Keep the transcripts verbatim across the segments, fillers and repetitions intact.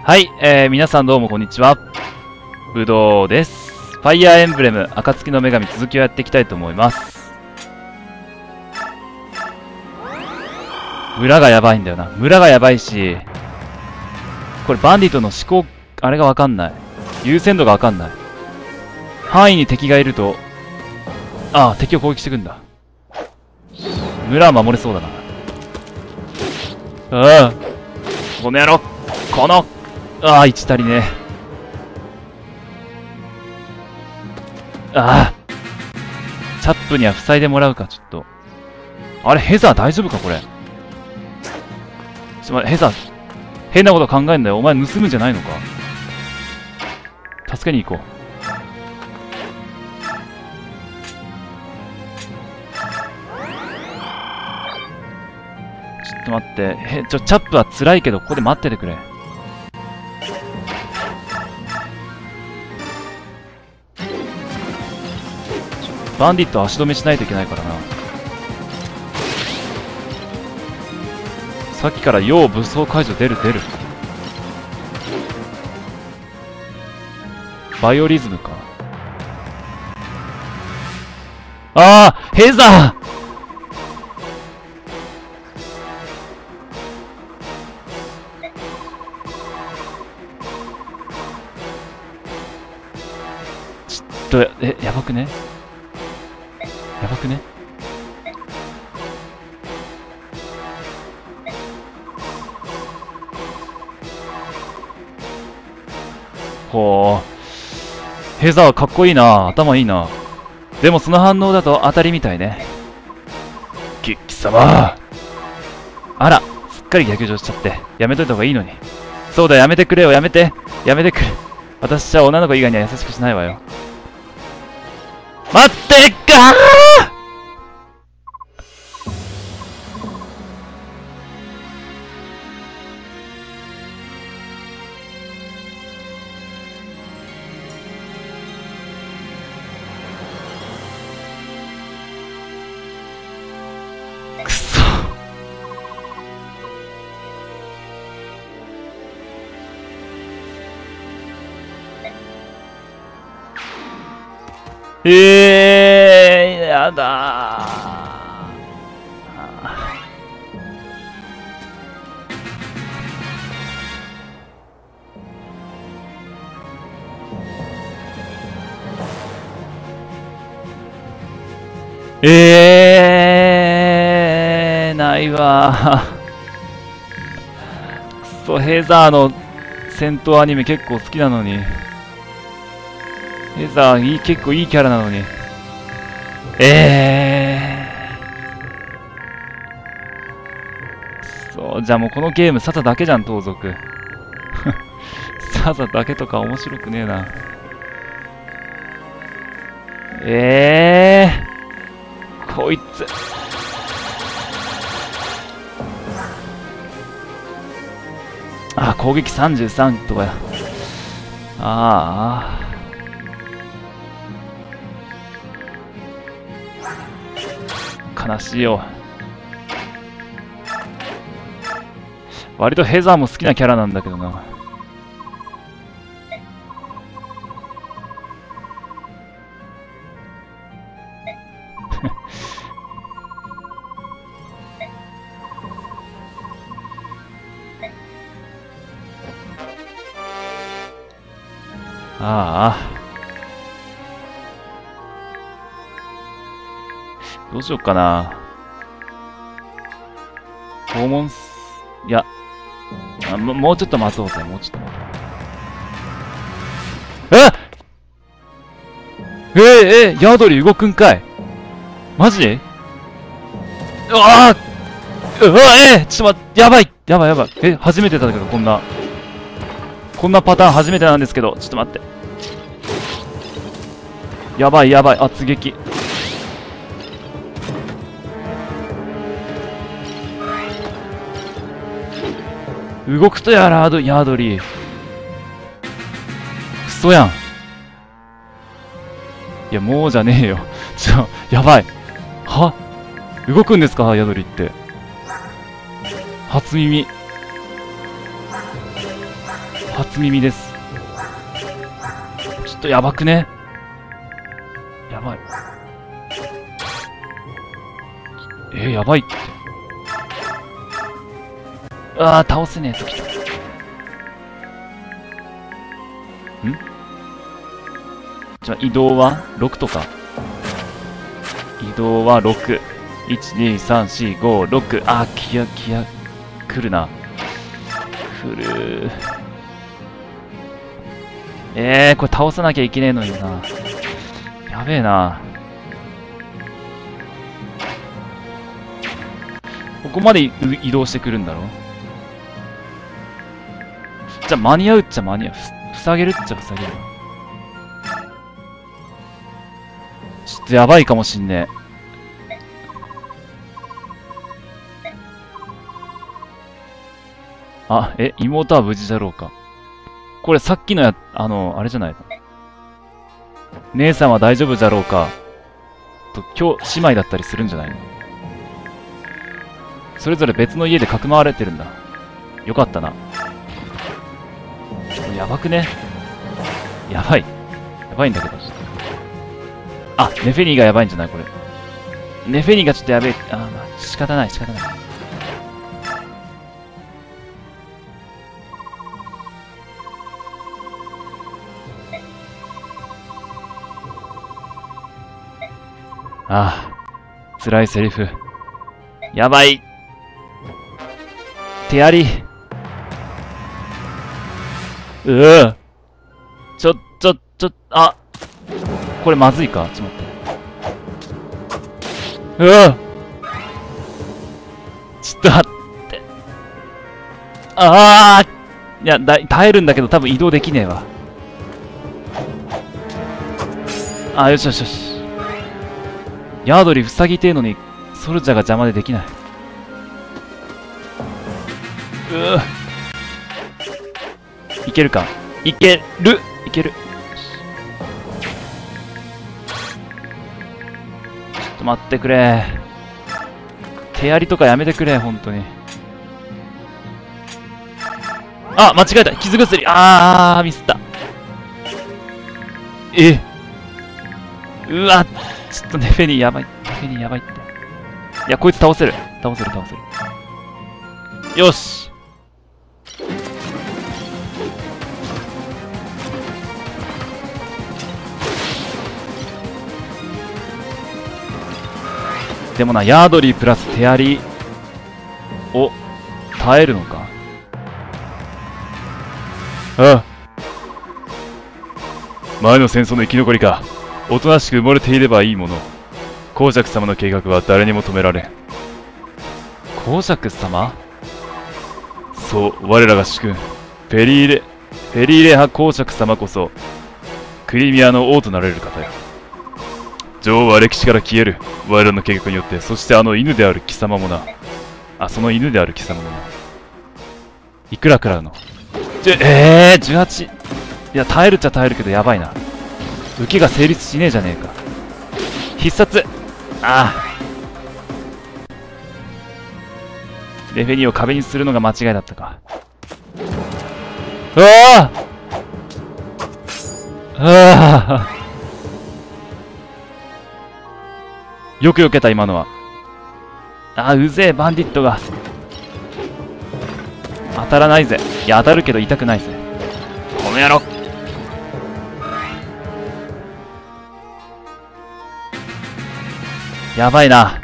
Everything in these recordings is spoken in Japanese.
はい、えー、皆さんどうもこんにちは。ぶどうです。ファイヤーエンブレム、暁の女神続きをやっていきたいと思います。村がやばいんだよな。村がやばいし、これバンディットの思考、あれがわかんない。優先度がわかんない。範囲に敵がいると、ああ、敵を攻撃してくんだ。村は守れそうだな。ああ、この野郎、この、ああ、いち足りねえ。ああ、チャップには塞いでもらうか、ちょっと。あれ、ヘザー大丈夫か、これ。ちょっと待って、ヘザー、変なこと考えんだよ。お前盗むんじゃないのか。助けに行こう。ちょっと待って。へ、ちょ、チャップは辛いけど、ここで待っててくれ。バンディット足止めしないといけないからな。さっきから要武装解除出る出る。バイオリズムか。ああ、ヘザーちょっと、え、やばくねやばくねほう。ヘザーかっこいいな。頭いいな。でもその反応だと当たりみたいね。き、貴様。あら、すっかり逆上しちゃって。やめといた方がいいのに。そうだ、やめてくれよ、やめて。やめてくれ。私は女の子以外には優しくしないわよ。待ってっかーくそ。えー、やだー。えー、ないわくそ、ヘザーの戦闘アニメ結構好きなのに。ヘザーいい、結構いいキャラなのに。えー。くそ、じゃあもうこのゲームサザだけじゃん、盗賊。サザだけとか面白くねえな。えー。こいつ。あ、攻撃さんじゅうさんとかや。ああ。悲しいよ。割とヘザーも好きなキャラなんだけどな。ああ。どうしよっかな。訪問す、いや、あも、もうちょっと待とうぜ、もうちょっと待とう。ええー、えー、ヤードリー動くんかい。マジ？うわあうわえー、ちょっと待って、やばいやばいやばい。え、初めてだけど、こんな。こんなパターン初めてなんですけど、ちょっと待って。やばいやばい、圧撃。動くとやらード、ヤードリー。クソやん。いや、もうじゃねえよ。ちょ、やばい。は動くんですか、ヤドリって。初耳。 初耳です。ちょっとやばくね？やばい。えー、やばいって。ああ、倒せねえときた。ん？じゃあ移動はろくとか。移動はろく。いち、に、さん、よん、ご、ろく。あー、気や、気や、来るな。来る。えー、これ倒さなきゃいけねえのにな。やべえな。ここまで移動してくるんだろ？じゃあ間に合うっちゃ間に合う。ふ、塞げるっちゃ塞げる。ちょっとやばいかもしんねえ。あ、え、妹は無事だろうか。これさっきのや、あの、あれじゃないの。姉さんは大丈夫だろうか。と、今日、姉妹だったりするんじゃないの？それぞれ別の家でかくまわれてるんだ。よかったな。やばくね？やばい。やばいんだけど。あ、ネフェニーがやばいんじゃないこれ。ネフェニーがちょっとやべえ。あ、まあ、仕方ない、仕方ない。ああ、辛いセリフ。やばい。手やり。うぅ。ちょ、ちょ、ちょ、あ。これまずいか？ちょっと待って。うぅ。ちょっと待って。ああ。いや、だ、耐えるんだけど多分移動できねえわ。あ、よしよしよし。ヤードリ塞ぎてえのに、ソルジャーが邪魔でできない。うぅ。いけるか？いける！いける。ちょっと待ってくれ。手やりとかやめてくれ、ほんとに。あ、間違えた！傷薬！あー、ミスった。え！うわ、ちょっとネフェニーやばい。ネフェニーやばいって。いや、こいつ倒せる。倒せる、倒せる。よし！でもな、ヤードリープラス手やりを耐えるのか？ああ。前の戦争の生き残りか。おとなしく埋もれていればいいもの。公爵様の計画は誰にも止められん。公爵様？そう、我らが主君、フェリーレ、フェリーレ派公爵様こそ、クリミアの王となれる方よ。女王は歴史から消える。我らの計画によって、そしてあの犬である貴様もな。あ、その犬である貴様もな。いくらくらうの？じゅ、えー、じゅうはち。いや、耐えるっちゃ耐えるけどやばいな。受けが成立しねえじゃねえか。必殺！ああ。レフェニーを壁にするのが間違いだったか。うわあ！ああ！よく避けた、今のは。ああ、うぜえ、バンディットが。当たらないぜ。いや、当たるけど痛くないぜ。この野郎！やばいな。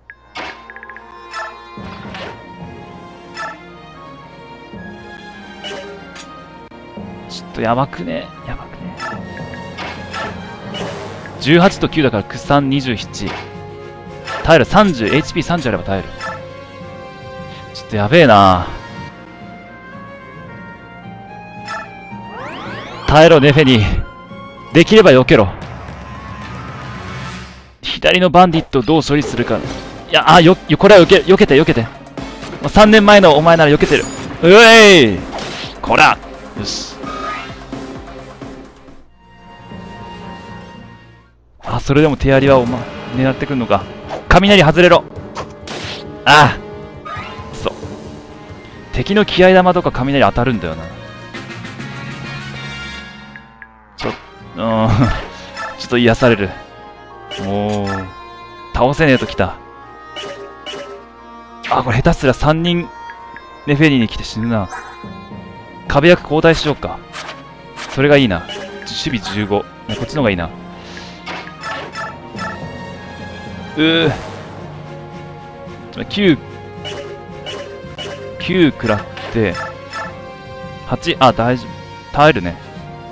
ちょっとやばくね？やばくね？じゅうはちときゅうだから苦惨にじゅうなな。耐える。さんじゅう、エイチピーさんじゅう あれば耐える。ちょっとやべえな。耐えろ、ネフェニー。できれば避けろ。左のバンディットをどう処理するか。いや、あ、よ、よ、これは避け、避けて、避けて。さんねんまえのお前なら避けてる。うえい！こら！よし。あ、それでも手やりはお前、狙ってくんのか。雷外れろ！ああ！そう。敵の気合玉とか雷当たるんだよな。 ちょっと癒される。もう、倒せねえときた。あ、これ下手すらさんにん、ネフェリーに来て死ぬな。壁役交代しようか。それがいいな。守備じゅうご。ね、こっちの方がいいな。うー。きゅう、きゅう食らって、はち、あ、大丈夫。耐えるね。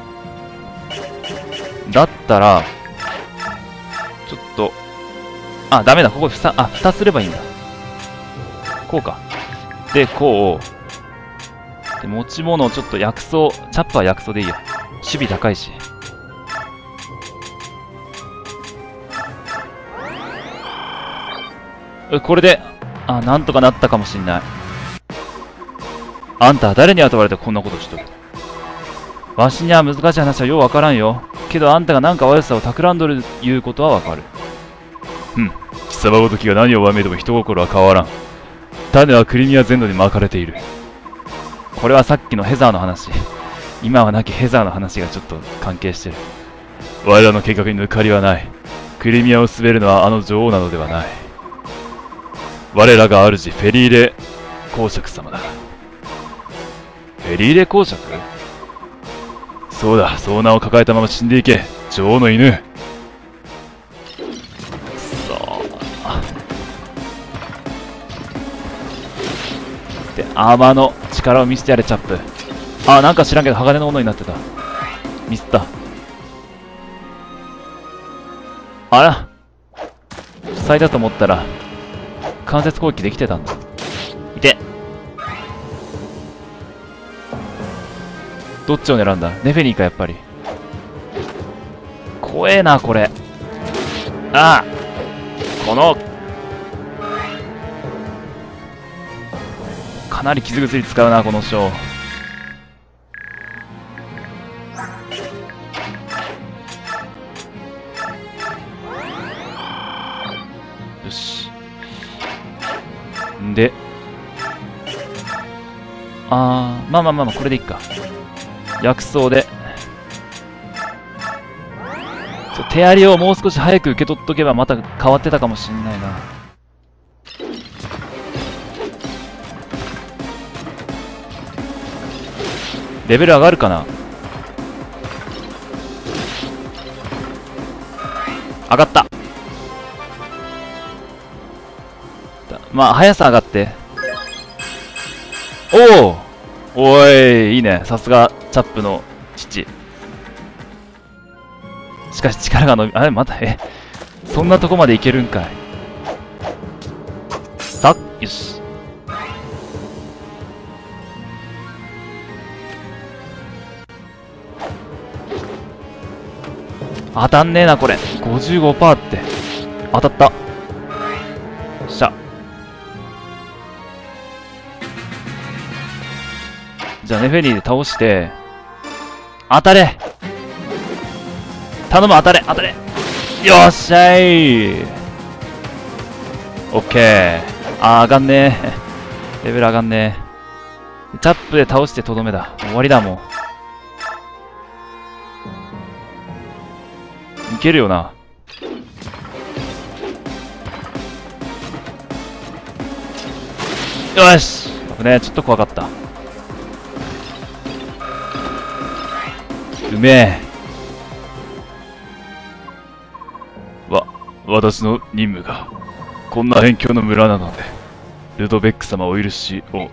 だったら、ちょっと、あ、ダメだ。ここふた、あ、ふたすればいいんだ。こうか。で、こう。で、持ち物をちょっと薬草、チャップは薬草でいいや。守備高いし。これで、あ、なんとかなったかもしんない。あんたは誰に雇われてこんなことしとる。わしには難しい話はようわからんよ。けどあんたがなんか悪さを企んどるいうことはわかる。うん。貴様ごときが何をわめいても人心は変わらん。種はクリミア全土に巻かれている。これはさっきのヘザーの話。今はなきヘザーの話がちょっと関係してる。我らの計画に抜かりはない。クリミアを滑るのはあの女王なのではない。我らが主フェリーレ公爵様だ。フェリーレ公爵？そうだ、そう名を抱えたまま死んでいけ、女王の犬。くそー。で、アーマーの力を見せてやれ、チャップ。あ、なんか知らんけど鋼のものになってた。ミスった。あら、塞いだと思ったら関節攻撃できてたんだ。いて。どっちを狙うんだ？ネフェニーか、やっぱり。怖えな、これ。ああ、このかなり傷薬使うな、この章。よし。んで、あー、まあまあまあまあ、これでいっか。薬草で。ちょ手やりをもう少し早く受け取っとけばまた変わってたかもしんないな。レベル上がるかな？上がった。まあ、速さ上がって。おおおい、いいね。さすが、チャップの父。しかし力が伸び、あれ、また、え、そんなとこまでいけるんかい。さっ、よし。当たんねえな、これ。ごじゅうごパーセント って。当たった。よっしゃ。じゃあネフェリーで倒して、当たれ頼む、当たれ当たれよっしゃい。オッケー。あー、上がんねえ。レベル上がんねえ。チャップで倒してとどめだ。終わりだもん。いけるよな。よし。危ねえ、ちょっと怖かった。うめえ。わ、私の任務がこんな辺境の村なので、ルドベック様お許しを。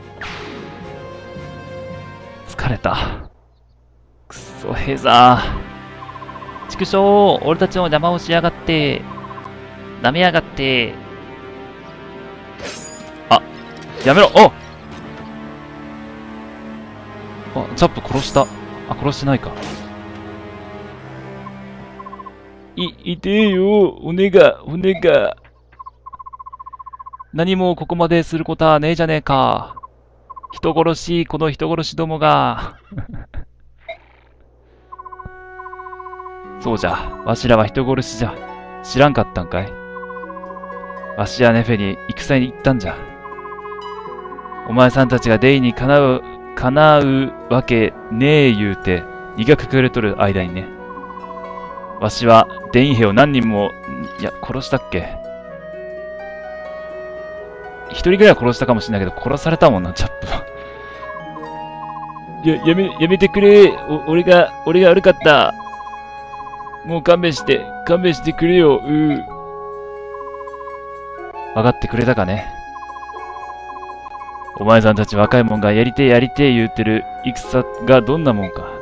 疲れた。くそヘザー。畜生、俺たちの邪魔をしやがって。舐めやがって。あ、やめろ。おあ、チャップ殺した。あ、殺してないか。い、いてえよ、骨が、骨が。何もここまですることはねえじゃねえか。人殺し、この人殺しどもが。そうじゃ、わしらは人殺しじゃ。知らんかったんかい。わしやネフェに戦に行ったんじゃ。お前さんたちがデイにかなう、叶うわけねえ言うて、逃がくくれとる間にね。 わしは電兵を何人も、いや、殺したっけ？一人ぐらいは殺したかもしれないけど、殺されたもんな、チャップは。いや、やめ、やめてくれ。お、俺が、俺が悪かった。もう勘弁して、勘弁してくれよ、うー。分かってくれたかね。お前さんたち若いもんがやりてえやりてえ言うてる戦がどんなもんか。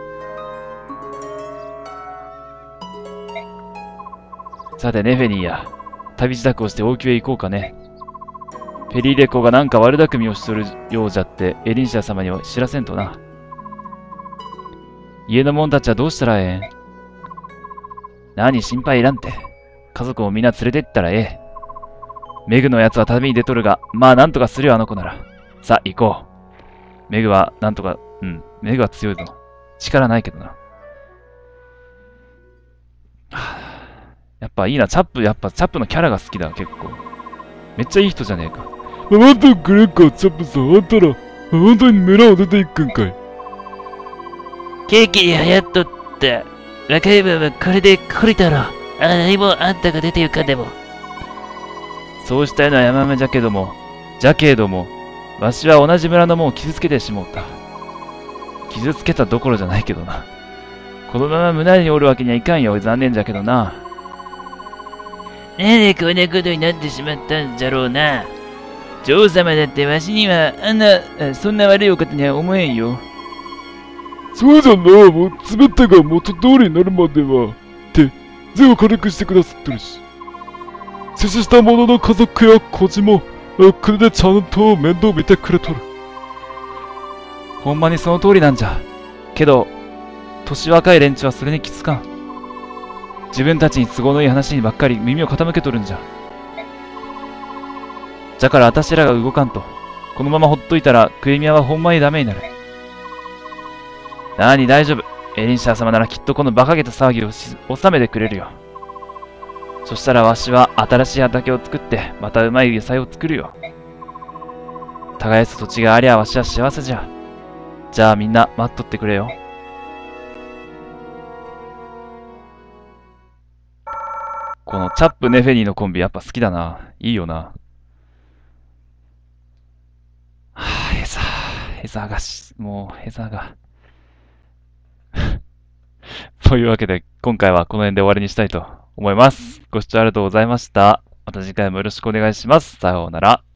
さてね、フェニーや。旅支度をして王宮へ行こうかね。ペリーレコがなんか悪巧みをしとるようじゃって、エリンシア様には知らせんとな。家の者たちはどうしたらええん？何心配いらんて。家族もみんな連れてったらええ。メグのやつは旅に出とるが、まあなんとかするよあの子なら。さあ行こう。メグはなんとか、うん、メグは強いぞ。力ないけどな。はあ、やっぱいいな、チャップ、やっぱチャップのキャラが好きだ、結構。めっちゃいい人じゃねえか。待ってくれんか、チャップさん。あんたら、本当に村を出ていくんかい。 ケーキに流行っとった。若い分はこれで懲りたろ。あ何もあんたが出て行かんでも。 そうしたいのは山々じゃけども、じゃけども、わしは同じ村のもんを傷つけてしもうた。傷つけたどころじゃないけどな。このまま村におるわけにはいかんよ、残念じゃけどな。 なんでこんなことになってしまったんじゃろうな。女王様だってわしにはあんな、そんな悪いお方には思えんよ。 そうじゃな、もう全てが元通りになるまでは、って税を軽くしてくださってるし。死死した者の家族や孤児も、これでちゃんと面倒見てくれとる。 ほんまにその通りなんじゃ。けど、年若い連中はそれに気づかん。自分たちに都合のいい話にばっかり耳を傾けとるんじゃ。じゃから私らが動かんと。このままほっといたら、クエミアはほんまにダメになる。なに大丈夫。エリンシャー様ならきっとこの馬鹿げた騒ぎをし収めてくれるよ。そしたらわしは新しい畑を作って、またうまい野菜を作るよ。耕す土地がありゃわしは幸せじゃ。じゃあみんな待っとってくれよ。このチャップ・ネフェニーのコンビやっぱ好きだな。いいよな。はぁ、ヘザー、ヘザーがし、もうヘザーが。というわけで、今回はこの辺で終わりにしたいと思います。ご視聴ありがとうございました。また次回もよろしくお願いします。さようなら。